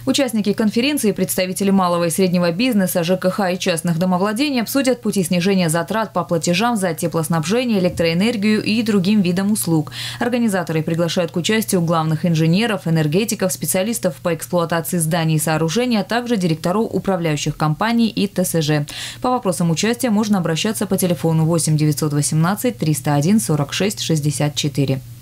Участники конференции, представители малого и среднего бизнеса, ЖКХ и частных домовладений обсудят пути снижения затрат по платежам за теплоснабжение, электроэнергию и другим видам услуг. Организаторы приглашают к участию главных инженеров, энергетиков, специалистов по эксплуатации зданий и сооружений, а также директоров управляющих компаний и ТСЖ. По вопросам участия можно обращаться по телефону 8 918 301 46 64.